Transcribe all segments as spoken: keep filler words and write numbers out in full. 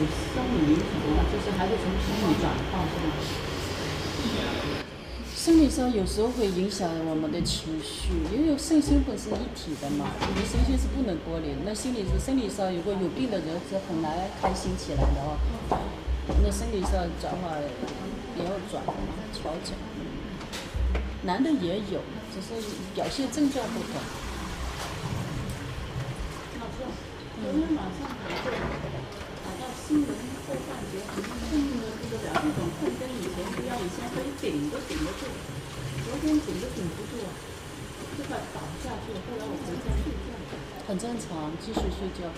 生理影响吗？就是还是从心理转化是吗？ 生理上有时候会影响我们的情绪，因为身心本是一体的嘛，你身心是不能剥离的。那心理是生理上，如果有病的人是很难开心起来的哦。那生理上转化也要转化调整，男的也有，只是表现症状不同。 老师，昨天晚上我就打到新闻后半节，顺应的这个表这种困跟以前不一样，以前可以顶都顶得住，昨天顶都顶不住啊，就快倒下去了。后来我回家睡觉， 很正常，继续睡觉。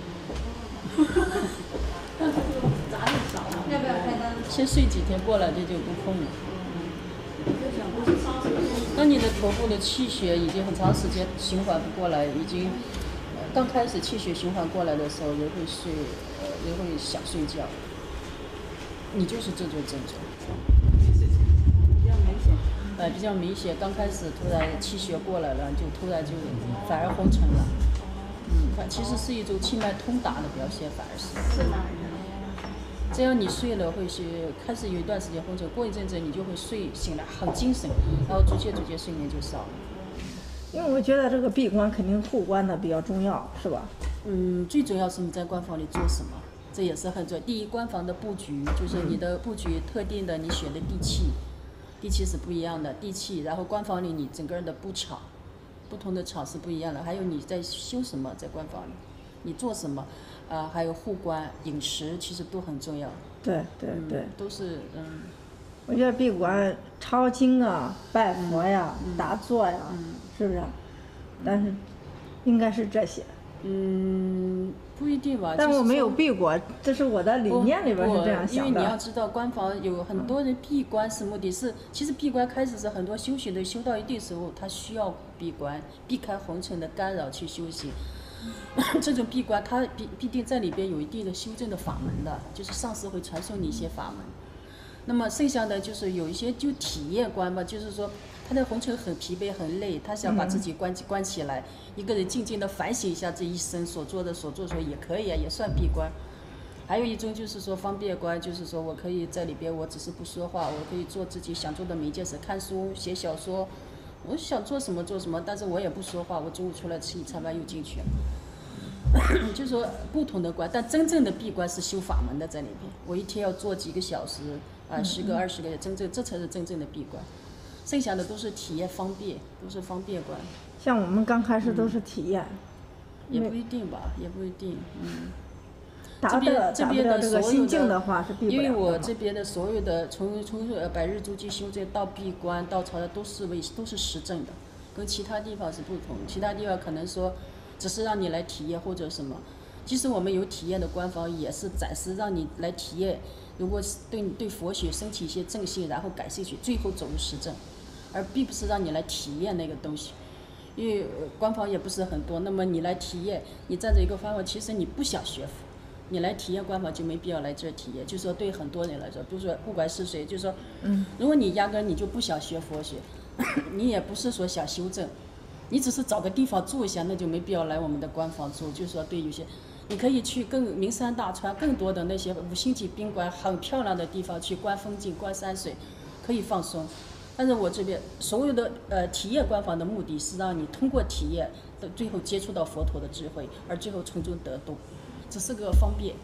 但是这个杂念少了。 要不要开单？ 先睡几天，过来这就不痛了。 我就想不是上次那你的头部的气血已经很长时间循环不过来，已经刚开始气血循环过来的时候，人会睡，呃，人会想睡觉。你就是这种症状。 比较明显。 呃，比较明显，刚开始突然气血过来了，就突然就反而昏沉了。嗯，其实是一种气脉通达的表现，反而是。 是吗？ 这样你睡了会是开始有一段时间昏沉，过一阵子你就会睡醒来很精神，然后逐渐逐渐睡眠就少了。 因为我觉得这个闭关肯定护关的比较重要，是吧？ 嗯，最重要是你在关房里做什么，这也是很重要。第一，关房的布局就是你的布局特定的，你选的地气，地气是不一样的地气，然后关房里你整个人的布场，不同的场是不一样的。还有你在修什么，在关房里，你做什么，啊、呃，还有护关、饮食，其实都很重要。 对对对， 嗯、都是嗯。 我觉得闭关抄经啊、拜佛呀、 嗯、 打坐呀， 嗯、 是不是？但是应该是这些。 嗯，不一定吧。 但我没有闭过，这是我的理念里边是这样想的。 因为你要知道，关房有很多人闭关是目的是，其实闭关开始是很多修行的修到一定时候，他需要闭关，避开红尘的干扰去修行。这种闭关，它必必定在里边有一定的修正的法门的，就是上师会传授你一些法门。那么剩下的就是有一些就体验关吧，就是说他的红尘很疲惫很累，他想把自己关关起来，一个人静静的反省一下这一生所做的所做所也可以啊，也算闭关。还有一种就是说方便关，就是说我可以在里边，我只是不说话，我可以做自己想做的每一件事，看书、写小说，我想做什么做什么，但是我也不说话，我中午出来吃一餐饭又进去了。就是说不同的关，但真正的闭关是修法门的在里边。我一天要做几个小时啊，十个二十个，真正这才是真正的闭关。剩下的都是体验方便，都是方便关。 像我们刚开始都是体验， 嗯、也不一定吧，也不一定，嗯。 达的这边的这个心境的话是闭不了的。 因为我这边的所有的从从呃百日筑基修正到闭关到朝的都是为都是实证的，跟其他地方是不同。其他地方可能说只是让你来体验或者什么，即使我们有体验的官方也是暂时让你来体验，如果对你对佛学升起一些正信，然后感兴趣，最后走入实证，而并不是让你来体验那个东西。因为官方也不是很多，那么你来体验，你站着一个方法，其实你不想学佛，你来体验官方就没必要来这儿体验。就是说对很多人来说，比如说不管是谁，就是说， 嗯， 如果你压根你就不想学佛学，你也不是说想修正。你只是找个地方住一下，那就没必要来我们的官房住。就是说，对有些，你可以去更名山大川、更多的那些五星级宾馆、很漂亮的地方去观风景、观山水，可以放松。但是我这边所有的呃体验官房的目的是让你通过体验，的最后接触到佛陀的智慧，而最后从中得度，这是个方便。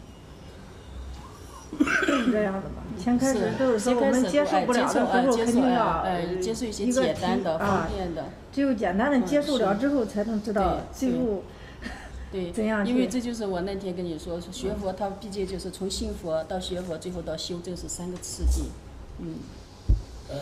就是这样的吧。前开始都是说我们接受不了的时候，肯定要呃接受一些简单的、方便的。 只有简单的接受了之后，才能知道最后对怎样。 因为这就是我那天跟你说，学佛它毕竟就是从信佛到学佛，最后到修正是三个次第。嗯。呃。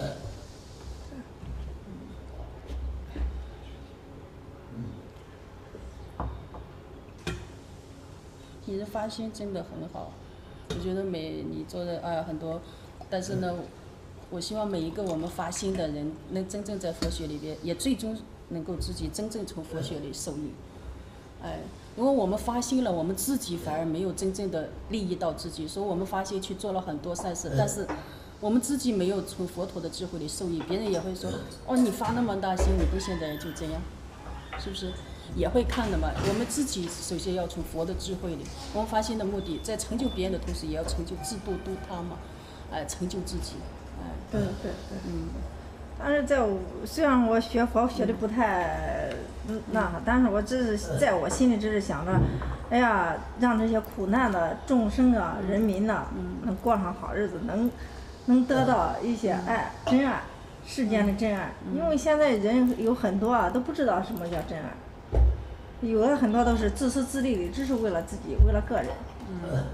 你的发心真的很好，我觉得每你做的啊很多，但是呢，我希望每一个我们发心的人，能真正在佛学里边，也最终能够自己真正从佛学里受益。哎，如果我们发心了，我们自己反而没有真正的利益到自己，说我们发心去做了很多善事，但是我们自己没有从佛陀的智慧里受益，别人也会说，哦，你发那么大心，你不现在就这样，是不是？ 也会看的嘛。我们自己首先要从佛的智慧里，我们发心的目的，在成就别人的同时，也要成就自度度他嘛，哎，成就自己，哎， 对对对， 嗯。 但是在我虽然我学佛学的不太那，但是我只是在我心里只是想着，哎呀，让这些苦难的众生啊、人民呐、能过上好日子，能能得到一些爱、真爱，世间的真爱。因为现在人有很多啊都不知道什么叫真爱，有的很多都是自私自利的，只是为了自己，为了个人。 嗯。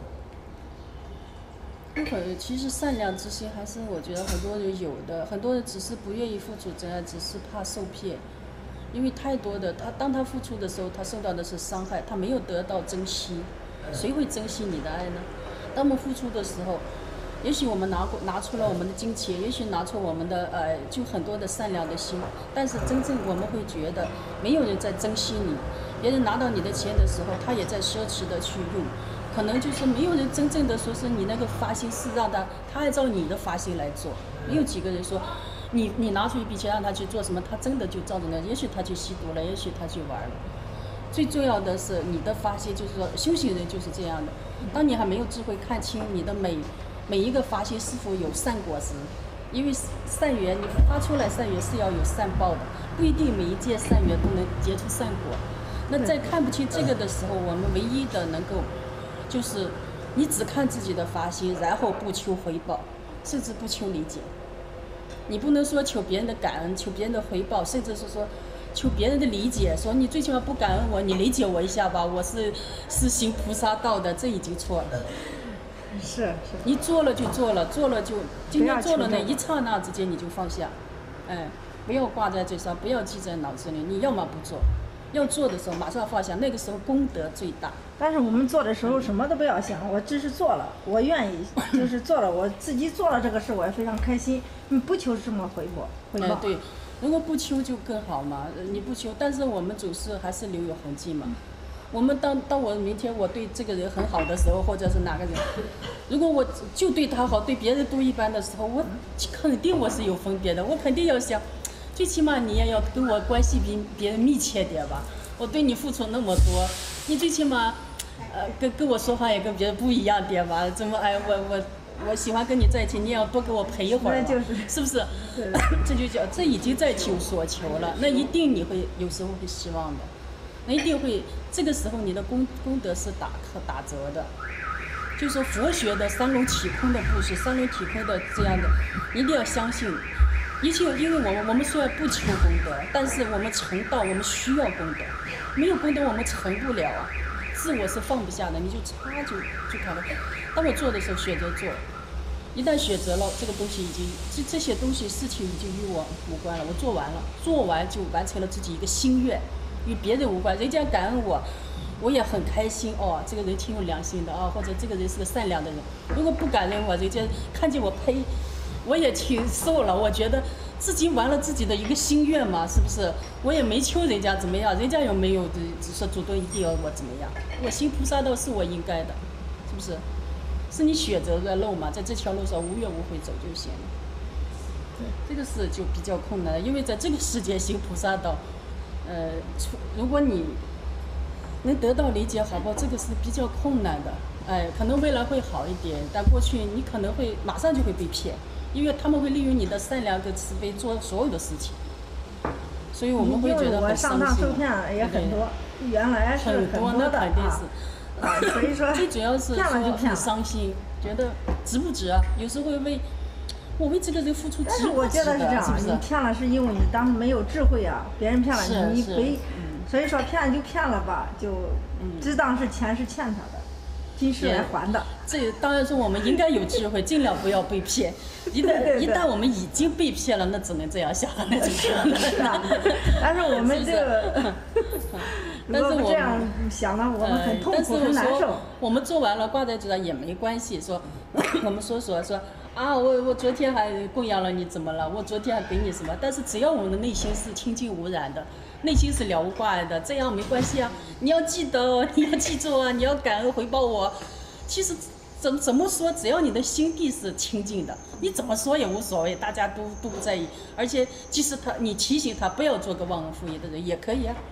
不可，其实善良之心还是我觉得很多人有的，很多人只是不愿意付出真爱，只是怕受骗，因为太多的他当他付出的时候，他受到的是伤害，他没有得到珍惜，谁会珍惜你的爱呢？当我们付出的时候，也许我们拿过拿出了我们的金钱，也许拿出我们的呃就很多的善良的心，但是真正我们会觉得没有人在珍惜你，别人拿到你的钱的时候，他也在奢侈的去用。可能就是没有人真正的说是你那个发心是让他，他按照你的发心来做，没有几个人说，你你拿出一笔钱让他去做什么，他真的就照着那，也许他去吸毒了，也许他去玩了。最重要的是你的发心，就是说修行人就是这样的，当你还没有智慧看清你的每每一个发心是否有善果时，因为善缘你发出来善缘是要有善报的，不一定每一件善缘都能结出善果。那在看不清这个的时候，我们唯一的能够。就是你只看自己的发心，然后不求回报，甚至不求理解。你不能说求别人的感恩，求别人的回报，甚至是说求别人的理解，说你最起码不感恩我，你理解我一下吧，我是是行菩萨道的，这已经错了。 是是。 你做了就做了，做了就今天做了那一刹那之间你就放下，哎，不要挂在嘴上，不要记在脑子里。你要么不做，要做的时候马上放下，那个时候功德最大。 但是我们做的时候什么都不要想，我只是做了，我愿意，就是做了，我自己做了这个事，我也非常开心。你不求什么回报，回报。 哎，对，如果不求就更好嘛。你不求，但是我们总是还是留有痕迹嘛。我们当当我明天我对这个人很好的时候，或者是哪个人，如果我就对他好，对别人都一般的时候，我肯定我是有分别的，我肯定要想，最起码你也要跟我关系比别人密切点吧。我对你付出那么多，你最起码。呃，跟跟我说话也跟别人不一样点吧？怎么哎，我我我喜欢跟你在一起，你也要多给我陪一会儿， 那就是是不是？这就叫这已经在求所求了，那一定你会有时候会失望的，那一定会这个时候你的功功德是打打折的。就是说佛学的三轮体空的故事，三轮体空的这样的，一定要相信。一切，因为我们我们虽然不求功德，但是我们成道，我们需要功德，没有功德我们成不了啊。自我是放不下的，你就差就就看到。当我做的时候，选择做，一旦选择了这个东西，已经这这些东西事情已经与我无关了。我做完了，做完就完成了自己一个心愿，与别人无关。人家感恩我，我也很开心哦。这个人挺有良心的啊、哦，或者这个人是个善良的人。如果不感恩我，人家看见我呸，我也挺受了。我觉得自己完了自己的一个心愿嘛，是不是？我也没求人家怎么样，人家又没有只说主动一定要我怎么样。我行菩萨道是我应该的，是不是？是你选择的路嘛，在这条路上无怨无悔走就行了。这个是就比较困难的，因为在这个世界行菩萨道，呃，如果你能得到理解，好不好？这个是比较困难的。哎，可能未来会好一点，但过去你可能会马上就会被骗，因为他们会利用你的善良跟慈悲做所有的事情。所以我们会觉得很伤心。 我上当受骗也很多，原来是很多的的啊。 啊，所以说最主要是说很伤心，觉得值不值啊？有时候会为我为这个人付出值不值的？ 但是我觉得是这样， 是不是？ 你骗了是因为你当时没有智慧啊，别人骗了你，你没， 嗯、 所以说骗就骗了吧，就只当是钱是欠他的，今世来还的。 这当然说我们应该有智慧，尽量不要被骗。一旦一旦我们已经被骗了，那只能这样想，那就这样了。但是我们这个。 但是我这样想呢，我们很痛苦、很难受。 我们做完了挂在嘴上也没关系，说我们说说说啊，我我昨天还供养了你，怎么了？我昨天还给你什么？但是只要我们的内心是清净无染的，内心是了无挂碍的，这样没关系啊。你要记得哦，你要记住啊，你要感恩回报我。其实怎怎么说，只要你的心地是清净的，你怎么说也无所谓，大家都都不在意。而且即使他你提醒他不要做个忘恩负义的人也可以啊。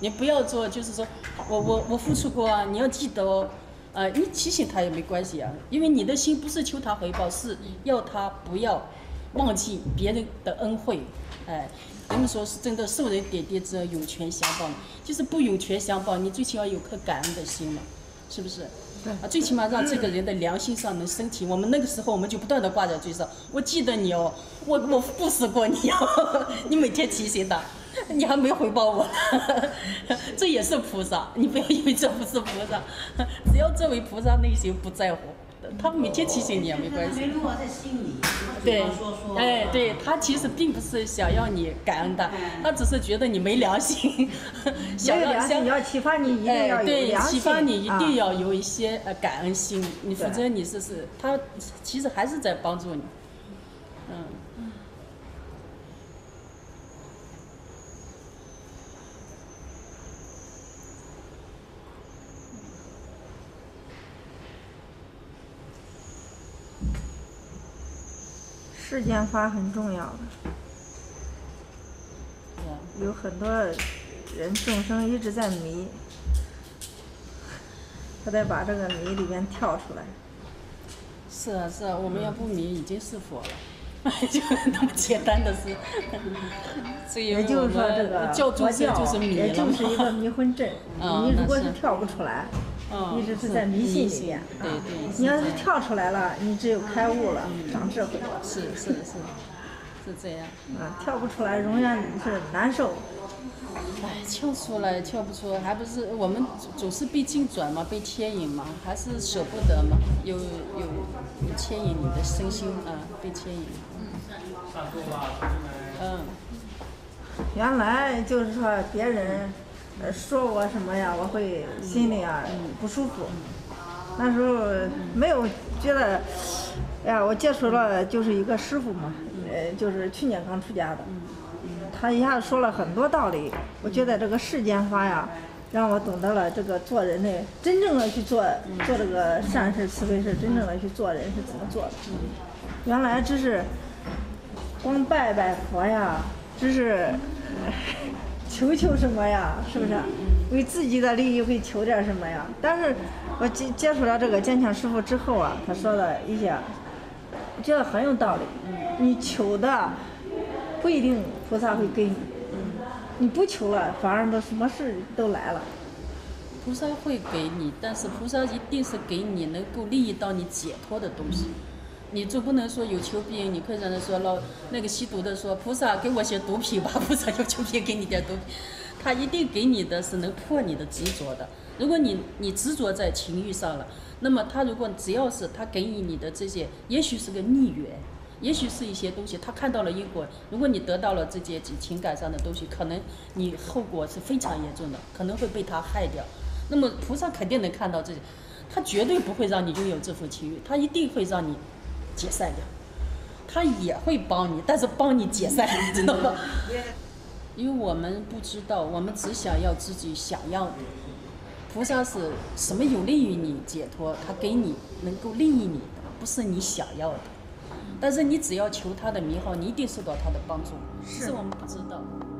你不要做，就是说我我我付出过啊，你要记得哦。呃，你提醒他也没关系啊，因为你的心不是求他回报，是要他不要忘记别人的恩惠。哎，人们说是真的，受人点滴之恩，涌泉相报。就是不涌泉相报，你最起码有颗感恩的心嘛，是不是？啊，最起码让这个人的良心上能升起。我们那个时候，我们就不断的挂在嘴上，我记得你哦，我我布施过你哦，你每天提醒他。你还没回报我呢，这也是菩萨。你不要以为这不是菩萨，只要这位菩萨内心不在乎，他每天提醒你也没关系。 没落在心里， 对， 说说。 哎，对他其实并不是想要你感恩他，他只是觉得你没良心，想要想要启发你一定要有对， 良心， 启发你一定要啊有一些呃感恩心，你否则你是是他其实还是在帮助你，嗯。 世间法很重要的，有很多人众生一直在迷，他得把这个迷里面跳出来。 是啊是啊，我们要不迷已经是佛了，就那么简单的事。所以也就是说，这个教众生就是迷了， 也就是一个迷魂阵。 嗯、 你如果是跳不出来， 嗯、 一直是在迷信里面。 对对。 你要是跳出来了，你只有开悟了，嗯、长智慧了。 是是是，是这样。 啊，跳不出来，永远是难受。 哎，跳出来跳不出来，还不是我们总是被境转嘛，被牵引嘛，还是舍不得嘛，有有有牵引你的身心啊，被牵引。嗯。 原来就是说别人呃说我什么呀，我会心里啊不舒服。那时候没有觉得，哎呀，我接触了就是一个师傅嘛，呃，就是去年刚出家的。他一下子说了很多道理，我觉得这个世间法呀，让我懂得了这个做人的真正的去做做这个善事慈悲事，真正的去做人是怎么做的。原来只是光拜拜佛呀，只是求求什么呀，是不是？为自己的利益会求点什么呀？但是我接接触了这个坚强师傅之后啊，他说的一些，我觉得很有道理。你求的不一定菩萨会给你，你不求了，反而都什么事都来了。 菩萨会给你，但是菩萨一定是给你能够利益到你解脱的东西。你总不能说有求必应，你可以让他说老那个吸毒的说菩萨给我些毒品吧，菩萨有求必应给你点毒品，他一定给你的是能破你的执着的。如果你你执着在情欲上了，那么他如果只要是他给予你的这些，也许是个逆缘。也许是一些东西，他看到了因果。如果你得到了这些情感上的东西，可能你后果是非常严重的，可能会被他害掉。那么菩萨肯定能看到这些，他绝对不会让你拥有这份情欲，他一定会让你解散掉。他也会帮你，但是帮你解散，知道吗？因为我们不知道，我们只想要自己想要的。菩萨是什么有利于你解脱，他给你能够利益你的，不是你想要的。但是你只要求他的名号，你一定受到他的帮助，只是我们不知道。